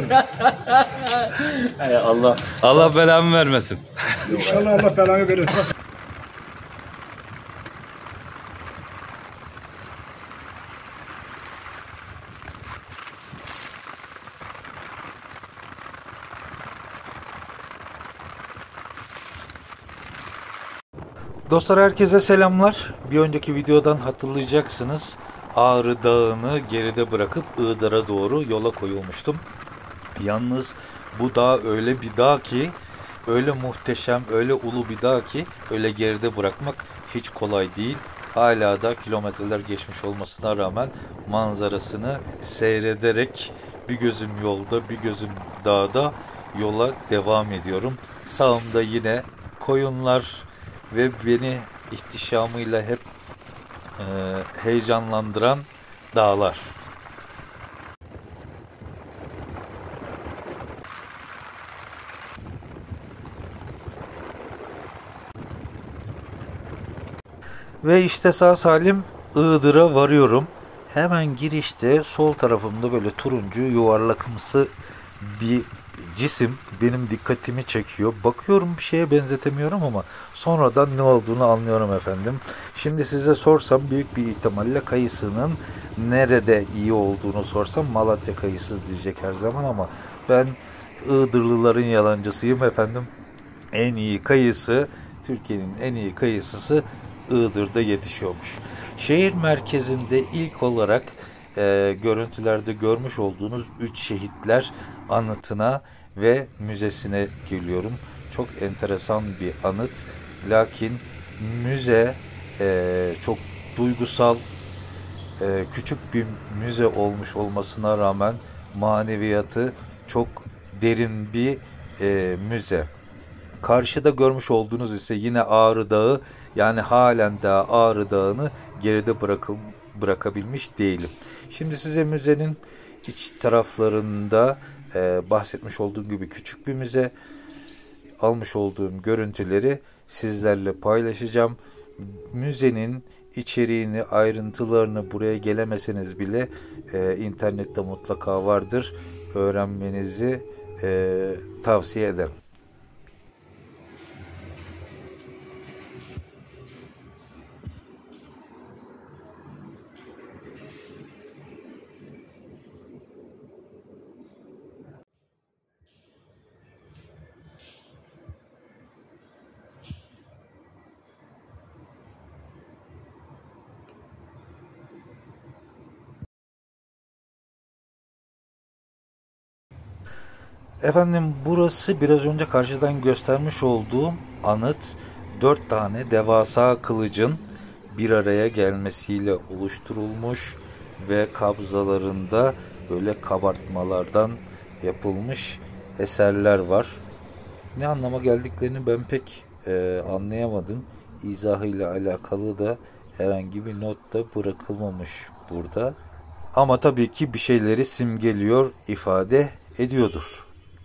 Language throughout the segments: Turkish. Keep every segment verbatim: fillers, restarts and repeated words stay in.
Hay Allah. Allah belamı vermesin. İnşallah Allah belanı verir. Dostlar herkese selamlar. Bir önceki videodan hatırlayacaksınız. Ağrı Dağı'nı geride bırakıp Iğdır'a doğru yola koyulmuştum. Yalnız bu dağ öyle bir dağ ki, öyle muhteşem, öyle ulu bir dağ ki öyle geride bırakmak hiç kolay değil. Hala da kilometreler geçmiş olmasına rağmen manzarasını seyrederek bir gözüm yolda, bir gözüm dağda yola devam ediyorum. Sağımda yine koyunlar ve beni ihtişamıyla hep e, heyecanlandıran dağlar. Ve işte sağ salim Iğdır'a varıyorum. Hemen girişte sol tarafımda böyle turuncu yuvarlakımsı bir cisim benim dikkatimi çekiyor. Bakıyorum bir şeye benzetemiyorum ama sonradan ne olduğunu anlıyorum efendim. Şimdi size sorsam büyük bir ihtimalle kayısının nerede iyi olduğunu sorsam Malatya kayısı diyecek her zaman ama ben Iğdırlıların yalancısıyım efendim. En iyi kayısı, Türkiye'nin en iyi kayısısı Iğdır'da yetişiyormuş. Şehir merkezinde ilk olarak e, görüntülerde görmüş olduğunuz üç şehitler anıtına ve müzesine geliyorum. Çok enteresan bir anıt. Lakin müze e, çok duygusal, e, küçük bir müze olmuş olmasına rağmen maneviyatı çok derin bir e, müze. Karşıda görmüş olduğunuz ise yine Ağrı Dağı, yani halen daha Ağrı Dağı'nı geride bırakıl, bırakabilmiş değilim. Şimdi size müzenin iç taraflarında e, bahsetmiş olduğum gibi küçük bir müze, almış olduğum görüntüleri sizlerle paylaşacağım. Müzenin içeriğini, ayrıntılarını buraya gelemeseniz bile e, internette mutlaka vardır. Öğrenmenizi e, tavsiye ederim. Efendim burası biraz önce karşıdan göstermiş olduğum anıt dört tane devasa kılıcın bir araya gelmesiyle oluşturulmuş ve kabzalarında böyle kabartmalardan yapılmış eserler var. Ne anlama geldiklerini ben pek e, anlayamadım. İzahıyla alakalı da herhangi bir not da bırakılmamış burada. Ama tabii ki bir şeyleri simgeliyor, ifade ediyordur.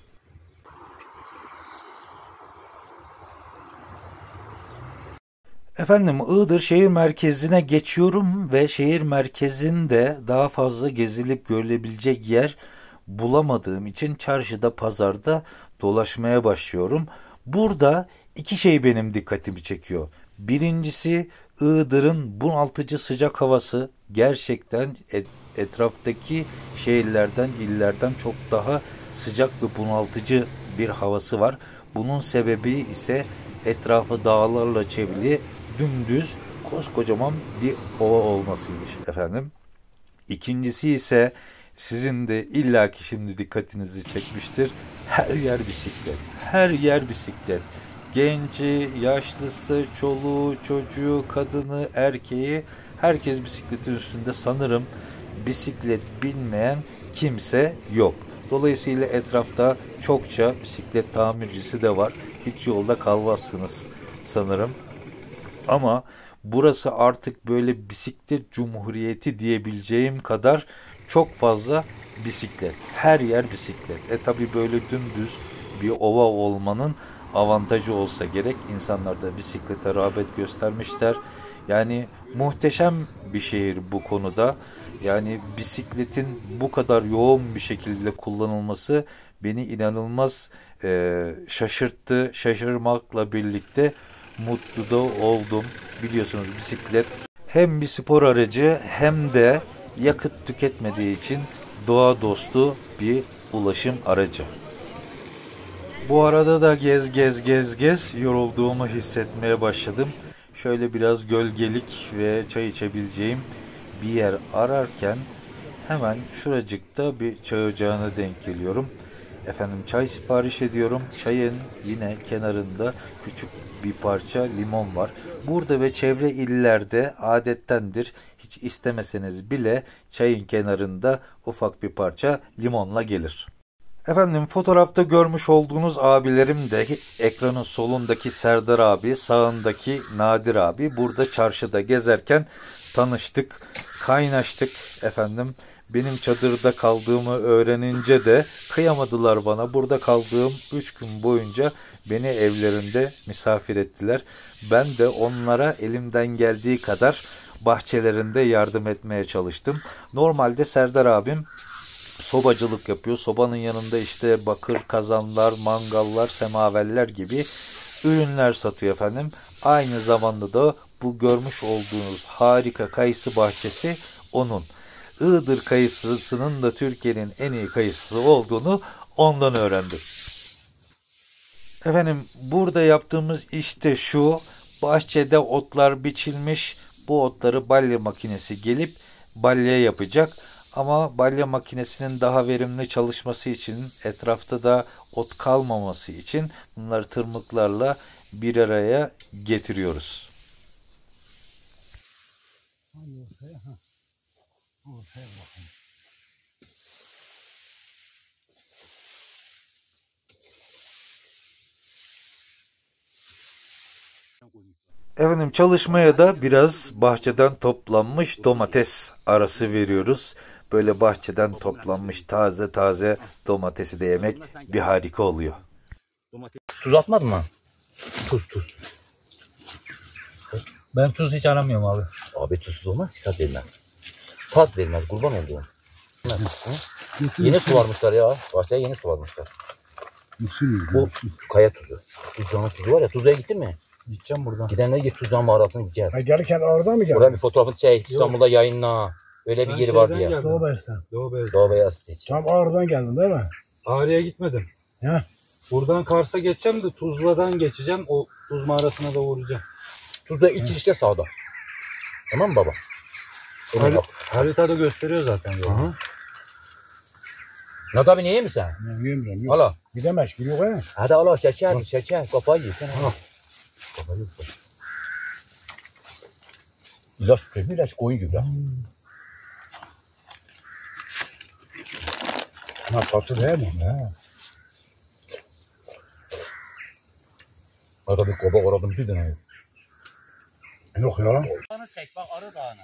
Efendim Iğdır şehir merkezine geçiyorum ve şehir merkezinde daha fazla gezilip görülebilecek yer bulamadığım için çarşıda, pazarda dolaşmaya başlıyorum. Burada iki şey benim dikkatimi çekiyor. Birincisi Iğdır'ın bunaltıcı sıcak havası gerçekten etraftaki şehirlerden, illerden çok daha sıcak ve bunaltıcı bir havası var. Bunun sebebi ise etrafı dağlarla çevrili dümdüz koskocaman bir ova olmasıymış efendim. İkincisi ise sizin de illaki şimdi dikkatinizi çekmiştir. Her yer bisiklet. Her yer bisiklet. Genci, yaşlısı, çoluğu, çocuğu, kadını, erkeği, herkes bisikletin üstünde. Sanırım bisiklet binmeyen kimse yok. Dolayısıyla etrafta çokça bisiklet tamircisi de var. Hiç yolda kalmazsınız sanırım. Ama burası artık böyle bisiklet cumhuriyeti diyebileceğim kadar çok fazla bisiklet. Her yer bisiklet. E tabi böyle dümdüz bir ova olmanın avantajı olsa gerek. İnsanlar da bisiklete rağbet göstermişler. Yani muhteşem bir şehir bu konuda. Yani bisikletin bu kadar yoğun bir şekilde kullanılması beni inanılmaz e, şaşırttı. Şaşırmakla birlikte mutlu da oldum. Biliyorsunuz bisiklet hem bir spor aracı hem de yakıt tüketmediği için doğa dostu bir ulaşım aracı. Bu arada da gez gez gez gez yorulduğumu hissetmeye başladım. Şöyle biraz gölgelik ve çay içebileceğim bir yer ararken hemen şuracıkta bir çay ocağına denk geliyorum. Efendim çay sipariş ediyorum. Çayın yine kenarında küçük bir parça limon var. Burada ve çevre illerde adettendir. Hiç istemeseniz bile çayın kenarında ufak bir parça limonla gelir. Efendim fotoğrafta görmüş olduğunuz abilerim de ekranın solundaki Serdar abi, sağındaki Nadir abi burada çarşıda gezerken tanıştık, kaynaştık efendim. Benim çadırda kaldığımı öğrenince de kıyamadılar bana. Burada kaldığım üç gün boyunca beni evlerinde misafir ettiler. Ben de onlara elimden geldiği kadar bahçelerinde yardım etmeye çalıştım. Normalde Serdar abim sobacılık yapıyor. Sobanın yanında işte bakır kazanlar, mangallar, semaverler gibi ürünler satıyor efendim. Aynı zamanda da bu görmüş olduğunuz harika kayısı bahçesi onun. Iğdır kayısısının da Türkiye'nin en iyi kayısısı olduğunu ondan öğrendim. Efendim burada yaptığımız işte şu, bahçede otlar biçilmiş, bu otları balya makinesi gelip balya yapacak. Ama balya makinesinin daha verimli çalışması için, etrafta da ot kalmaması için bunları tırmıklarla bir araya getiriyoruz. Efendim çalışmaya da biraz bahçeden toplanmış domates arası veriyoruz. Böyle bahçeden toplanmış taze taze domatesi de yemek bir harika oluyor. Tuz atmadın mı? Tuz tuz. Ben tuz hiç aramıyorum abi. Abi tuzsuz olmaz, tat vermez. Tat vermez, kurban olduğum. Yeni suvarmışlar ya. Bahçeye yeni suvarmışlar. Bu kaya tuzu. Tuzluğun tuzu var ya. Tuzluğa gittin mi? Gideceğim buradan. Gidenler git tuzluğun mağarasına gideceğiz. Ha, gelirken oradan mı geldin? Buranın bir fotoğrafını çek. İstanbul'da yayınla. Öyle bir yeri vardı ya. Doğu Beyaz'dan. Doğu Beyaz'dan. Doğu Beyaz Siteç. Tam Ağrı'dan geldin değil mi? Ağrı'ya gitmedim. Ya. Buradan Kars'a geçeceğim de Tuzla'dan geçeceğim. O tuz mağarasına da uğrayacağım. Tuzla iki işte sağda. Tamam mı baba? Har haritada gösteriyor zaten yolu. Nat abi niye mi sen? Ne yemiyorum yok. Hala. Gidemez ki yok ya. Hadi ala şeker şeker kafayı yiysen. Kafayı yiysen. İlaç kömür ilaç koyun gibi ha. Ha tatlı değil mi? Ha. Arada bir koba aradım bir tane. Yok ya lan. Çek bak Arı Dağı'na.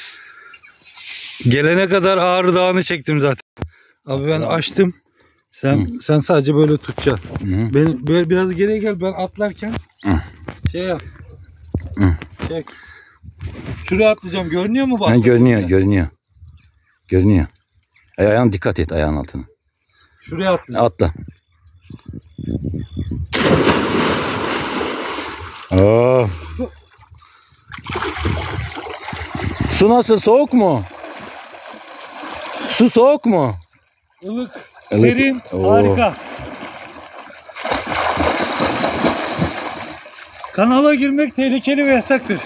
Gelene kadar Ağrı Dağı'nı çektim zaten. Abi ben açtım. Sen Hı. sen sadece böyle tutacaksın. Hı. Ben böyle biraz geriye gel, ben atlarken Hı. şey yap. Hı. Çek. Şuraya atlayacağım. Görünüyor mu bak? Ha, görünüyor, görünüyor. Görünüyor. Ay, ayağına dikkat et, ayağın altına. Şuraya atlayacağım. Atla. Oh. Su nasıl? Soğuk mu? Su soğuk mu? Ilık, Ilık. serin, Oo. harika. Kanala girmek tehlikeli ve yasaktır.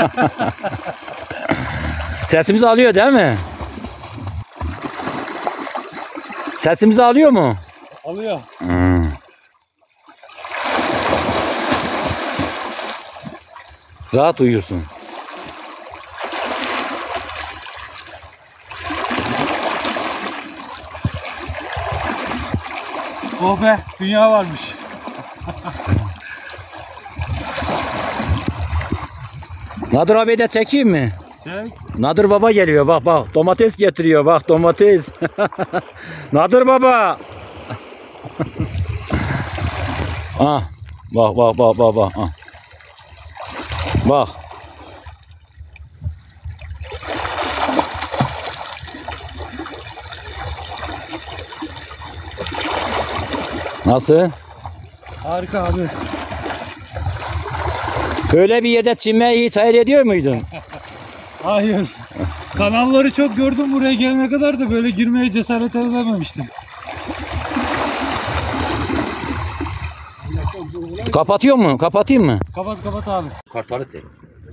Sesimizi alıyor değil mi? Sesimizi alıyor mu? Alıyor. Hmm. Rahat uyuyorsun. Oh be, dünya varmış. Nadir abi de çekeyim mi? Çek. Nadir baba geliyor, bak bak domates getiriyor, bak domates. Nadir baba. Ah, bak bak bak bak bak. Ah. Bak. Nasıl? Harika abi. Böyle bir yerde çinmeyi hiç hayal ediyor muydun? Hayır. Kanalları çok gördüm, buraya gelene kadar da böyle girmeye cesaret edememiştim. Kapatıyor mu? Kapatayım mı? Kapat kapat abi. Kartları tek.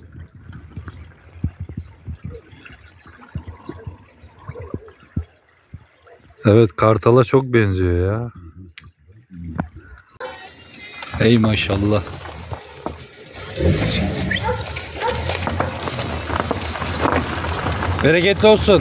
Evet, kartala çok benziyor ya. Ey maşallah. Bereketli olsun.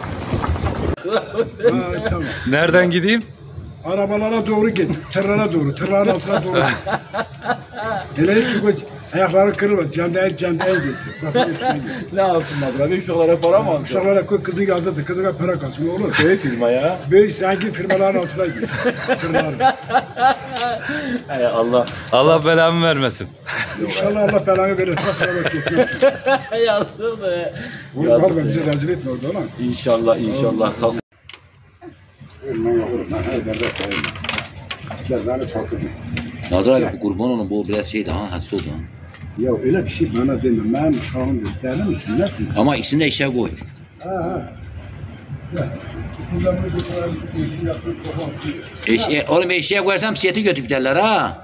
Ha, tamam. Nereden gideyim? Arabalara doğru git. Tırlara doğru. Tırların altına doğru. Hele hiç koç. Ayakları kırılmaz. Candan candan geçiyor. Ne yapsınlar abi? Uşaklara para mı alsın? Uşaklara koy kızın yazdı. Kızına para kalsın. Ne olur? Köy firma ya. Böyle sanki firmaların altına gir. Tırlar. Hay Allah. Allah belamı vermesin. İnşallah Allah belanı verir. Sıra geçmez. Yazdı be. Var mı bizi rezil etme orada lan. İnşallah inşallah. Sağ Ondan yavrum. Ben her yerde koyayım. Gel beni takip et. Nadir abi bu kurban onun bu biraz şeydi ha hasta oldu. Ha. Ya öyle bir şey bana deme. Ben uşağım deli misin? Nesin? Ama içinde eşya koy. Ha ha. Gel. Buradan bir kutuların işini yapıp toplansın. Eşya, oğlum eşya koyarsam siyeti götürüp derler ha.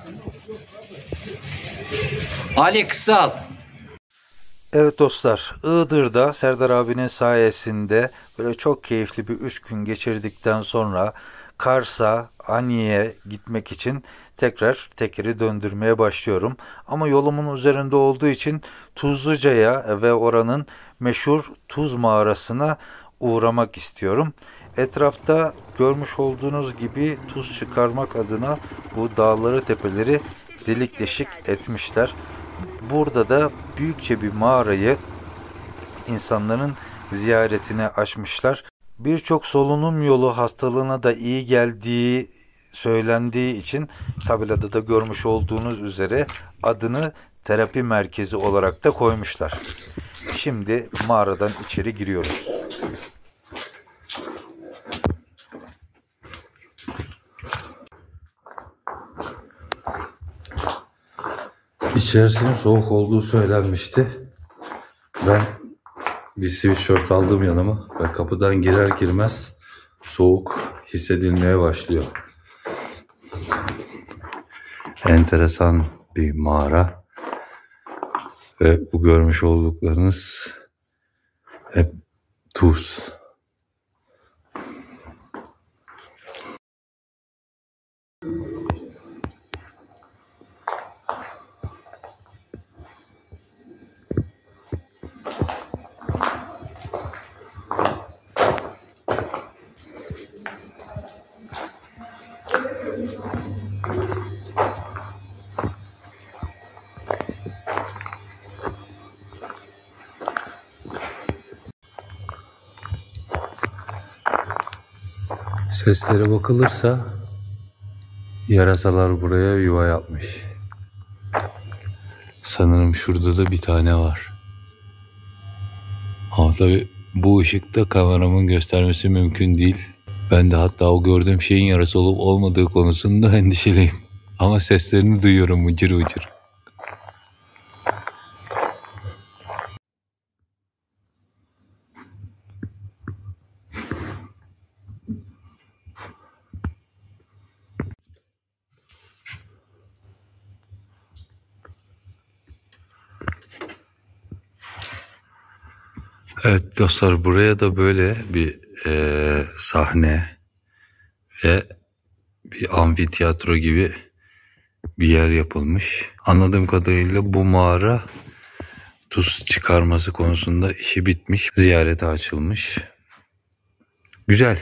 Ali kısalt. Evet dostlar, Iğdır'da Serdar abinin sayesinde böyle çok keyifli bir üç gün geçirdikten sonra Kars'a, Ani'ye gitmek için tekrar tekeri döndürmeye başlıyorum. Ama yolumun üzerinde olduğu için Tuzluca'ya ve oranın meşhur Tuz Mağarası'na uğramak istiyorum. Etrafta görmüş olduğunuz gibi tuz çıkarmak adına bu dağları, tepeleri delik deşik etmişler. Burada da büyükçe bir mağarayı insanların ziyaretine açmışlar. Birçok solunum yolu hastalığına da iyi geldiği söylendiği için tabelada da görmüş olduğunuz üzere adını terapi merkezi olarak da koymuşlar. Şimdi mağaradan içeri giriyoruz. İçerisinin soğuk olduğu söylenmişti. Ben bir sweatshirt aldım yanıma ve kapıdan girer girmez soğuk hissedilmeye başlıyor. Enteresan bir mağara ve bu görmüş olduklarınız hep tuz. Seslere bakılırsa yarasalar buraya yuva yapmış. Sanırım şurada da bir tane var. Ama tabii bu ışıkta kameramın göstermesi mümkün değil. Ben de hatta o gördüğüm şeyin yarası olup olmadığı konusunda endişeliyim. Ama seslerini duyuyorum vıcır vıcır. Evet dostlar, buraya da böyle bir e, sahne ve bir amfiteyatro gibi bir yer yapılmış. Anladığım kadarıyla bu mağara tuz çıkarması konusunda işi bitmiş. Ziyarete açılmış. Güzel.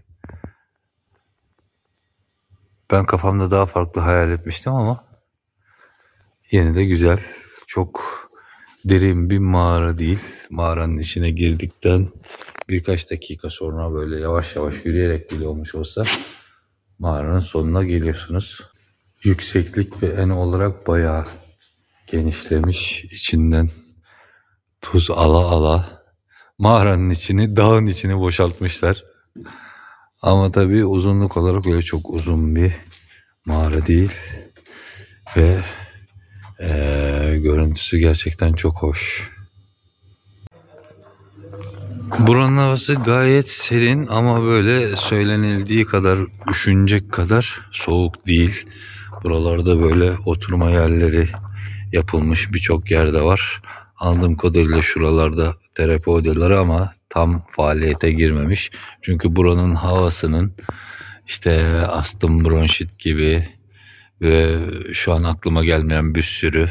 Ben kafamda daha farklı hayal etmiştim ama yine de güzel. Çok derin bir mağara değil. Mağaranın içine girdikten birkaç dakika sonra böyle yavaş yavaş yürüyerek bile olmuş olsa mağaranın sonuna geliyorsunuz. Yükseklik ve en olarak bayağı genişlemiş. İçinden tuz ala ala mağaranın içini, dağın içini boşaltmışlar. Ama tabii uzunluk olarak öyle çok uzun bir mağara değil ve ee, görüntüsü gerçekten çok hoş. Buranın havası gayet serin ama böyle söylenildiği kadar, üşünecek kadar soğuk değil. Buralarda böyle oturma yerleri yapılmış, birçok yerde var. Anladığım kadarıyla şuralarda terapi odaları ama tam faaliyete girmemiş. Çünkü buranın havasının işte astım, bronşit gibi ve şu an aklıma gelmeyen bir sürü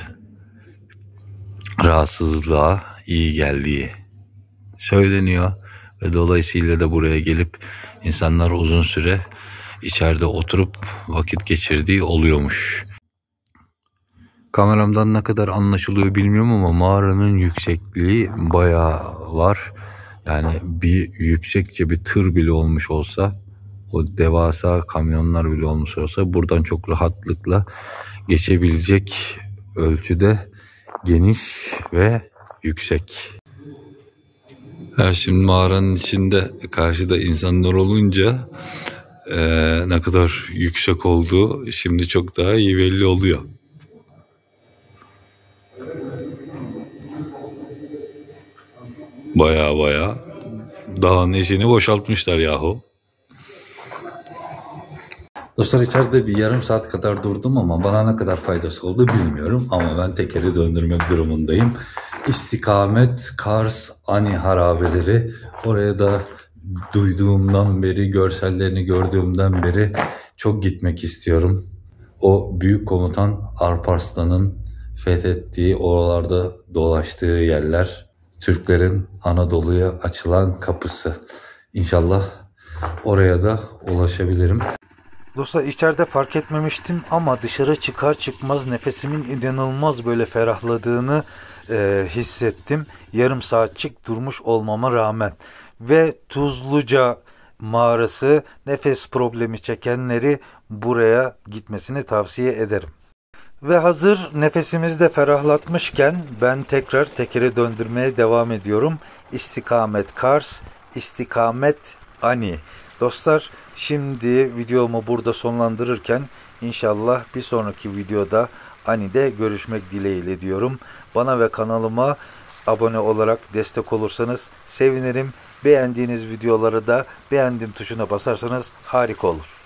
rahatsızlığa iyi geldiği söyleniyor. Ve dolayısıyla da buraya gelip insanlar uzun süre içeride oturup vakit geçirdiği oluyormuş. Kameramdan ne kadar anlaşılıyor bilmiyorum ama mağaranın yüksekliği bayağı var. Yani bir yüksekçe bir tır bile olmuş olsa, o devasa kamyonlar bile olmuş olsa buradan çok rahatlıkla geçebilecek ölçüde geniş ve yüksek. Ya şimdi mağaranın içinde karşıda insanlar olunca e, ne kadar yüksek olduğu şimdi çok daha iyi belli oluyor. Baya baya dağın içini boşaltmışlar yahu. Dostlar içeride bir yarım saat kadar durdum ama bana ne kadar faydası oldu bilmiyorum. Ama ben tekeri döndürmek durumundayım. İstikamet, Kars, Ani harabeleri. Oraya da duyduğumdan beri, görsellerini gördüğümden beri çok gitmek istiyorum. O büyük komutan Alparslan'ın fethettiği, oralarda dolaştığı yerler. Türklerin Anadolu'ya açılan kapısı. İnşallah oraya da ulaşabilirim. Dostlar içeride fark etmemiştim ama dışarı çıkar çıkmaz nefesimin inanılmaz böyle ferahladığını e, hissettim. Yarım saatçik durmuş olmama rağmen. Ve Tuzluca mağarası, nefes problemi çekenleri buraya gitmesini tavsiye ederim. Ve hazır nefesimizi de ferahlatmışken ben tekrar tekere döndürmeye devam ediyorum. İstikamet Kars, istikamet Ani. Dostlar şimdi videomu burada sonlandırırken inşallah bir sonraki videoda Ani'de görüşmek dileğiyle diyorum. Bana ve kanalıma abone olarak destek olursanız sevinirim. Beğendiğiniz videoları da beğendim tuşuna basarsanız harika olur.